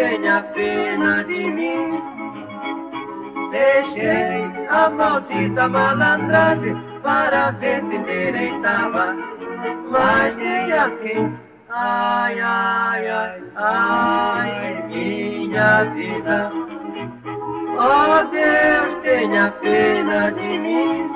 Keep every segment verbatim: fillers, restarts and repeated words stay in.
tenha pena de mim. Deixei a maldita malandragem para ver se endireitava, mas nem assim. Ai, ai, ai, ai, minha vida. Oh Deus, tenha pena de mim.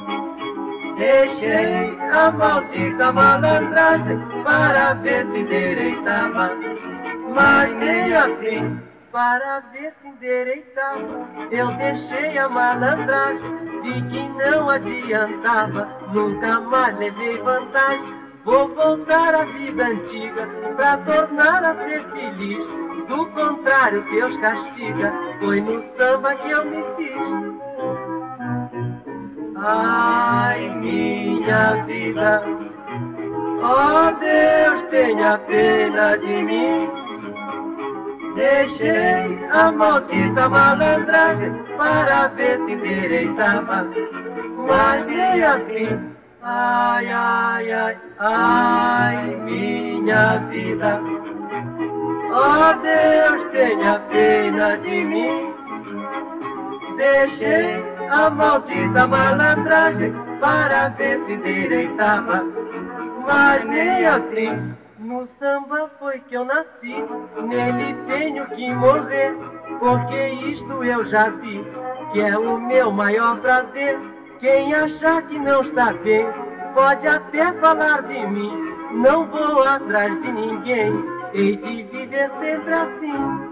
Deixei a maldita malandragem para ver se endireitava, mas nem assim. Para ver se endireitava, eu deixei a malandragem, vi que não adiantava, nunca mais levei vantagem. Vou voltar à vida antiga, pra tornar a ser feliz. Do contrário, Deus castiga, foi no samba que eu me fiz. Ai, minha vida, oh Deus, tenha pena de mim. Deixei a maldita malandragem para ver se endireitava, mas nem assim. Ai, ai, ai, ai, minha vida. Oh Deus, tenha pena de mim. Deixei a maldita malandragem para ver se endireitava, mas nem assim. No samba foi que eu nasci, nele tenho que morrer, porque isto eu já vi, que é o meu maior prazer. Quem achar que não está bem, pode até falar de mim, não vou atrás de ninguém, hei de viver sempre assim.